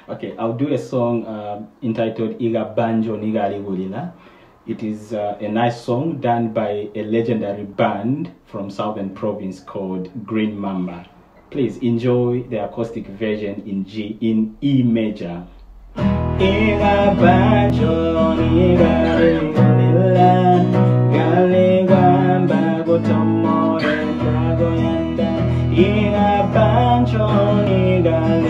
Okay, I'll do a song entitled Ikabanjo Nigali Wulila. It is a nice song done by a legendary band from Southern Province called Green Mamba. Please enjoy the acoustic version in E major. Ikabanjo Nigali Wulila, Gali Wamba Gotomore Kagoyanda. Ikabanjo Nigali